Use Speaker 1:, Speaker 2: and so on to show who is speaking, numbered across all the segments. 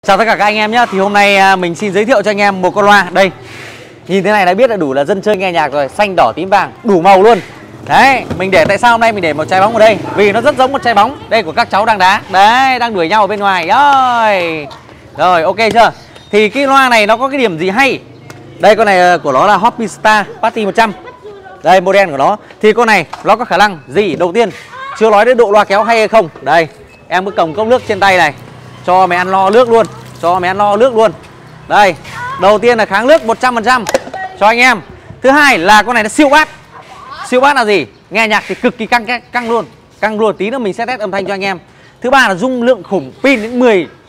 Speaker 1: Chào tất cả các anh em nhé. Thì hôm nay mình xin giới thiệu cho anh em một con loa. Đây, nhìn thế này đã biết là đủ là dân chơi nghe nhạc rồi. Xanh, đỏ, tím, vàng, đủ màu luôn. Đấy, mình để tại sao hôm nay mình để một trái bóng ở đây? Vì nó rất giống một trái bóng. Đây của các cháu đang đá. Đấy, đang đuổi nhau ở bên ngoài. Rồi, ok chưa? Thì cái loa này nó có cái điểm gì hay? Đây, con này của nó là Hoppy Star Party 100. Đây, model của nó. Thì con này nó có khả năng gì? Đầu tiên, chưa nói đến độ loa kéo hay không. Đây, em cứ cầm cốc nước trên tay này, cho mày ăn no nước luôn. Cho mày ăn no nước luôn. Đây, đầu tiên là kháng nước 100% cho anh em. Thứ hai là con này nó siêu bass. Siêu bass là gì? Nghe nhạc thì cực kỳ căng luôn. Căng luôn, tí nữa mình sẽ test âm thanh cho anh em. Thứ ba là dung lượng khủng, pin đến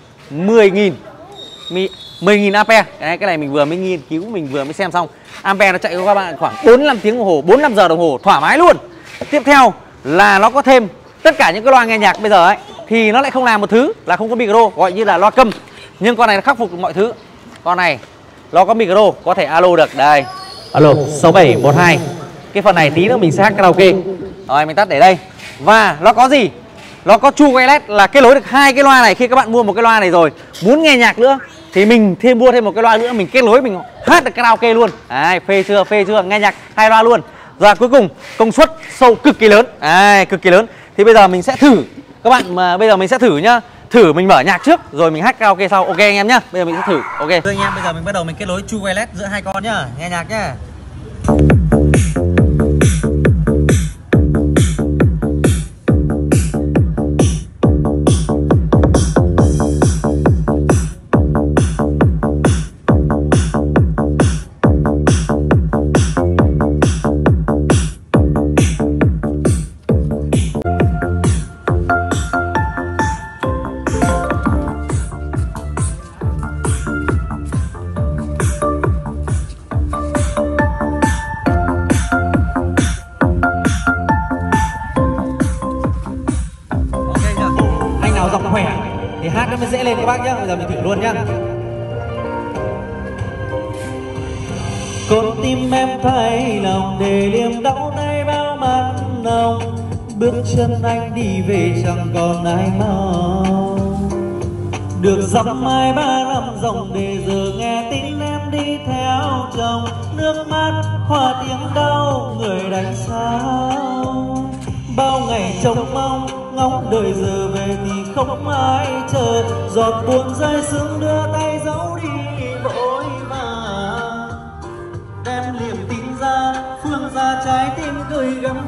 Speaker 1: 10.000 ampere. Cái này mình vừa mới nghiên cứu, mình vừa mới xem xong. Ampere nó chạy cho các bạn khoảng 45 tiếng đồng hồ, 45 giờ đồng hồ thoải mái luôn. Tiếp theo là nó có thêm tất cả những cái loa nghe nhạc bây giờ ấy thì nó lại không làm một thứ là không có micro, gọi như là loa câm. Nhưng con này nó khắc phục được mọi thứ. Con này nó có micro, có thể alo được. Đây, alo 6712. Cái phần này tí nữa mình sẽ hát karaoke. Rồi mình tắt để đây. Và nó có gì? Nó có True Wireless là kết nối được hai cái loa này. Khi các bạn mua một cái loa này rồi, muốn nghe nhạc nữa thì mình mua thêm một cái loa nữa, mình kết nối mình hát được karaoke luôn. Đấy, phê chưa? Nghe nhạc hai loa luôn. Và cuối cùng công suất sâu cực kỳ lớn. Đấy, cực kỳ lớn. Thì bây giờ mình sẽ thử. Các bạn mà bây giờ mình sẽ thử nhá. Thử mình mở nhạc trước rồi mình hát karaoke sau. Ok anh em nhá. Bây giờ mình sẽ thử. Ok. Thưa anh em, bây giờ mình bắt đầu mình kết nối True Wireless giữa hai con nhá. Nghe nhạc nhá. Giọng khỏe thì hát nó mới dễ lên các bác nhé. Bây giờ mình thử luôn nhá.
Speaker 2: Con tim em thay lòng để liềm đau nay bao mắt nồng. Bước chân anh đi về chẳng còn ai mong. Được dòng mai 3 năm dòng để giờ nghe tin em đi theo chồng. Nước mắt hòa tiếng đau người đánh sao. Bao ngày trông mong ngóng đời giờ về thì không ai chờ. Giọt buồn rơi sương đưa tay giấu đi vội vàng. Đem niềm tin ra phương ra trái tim gửi gắm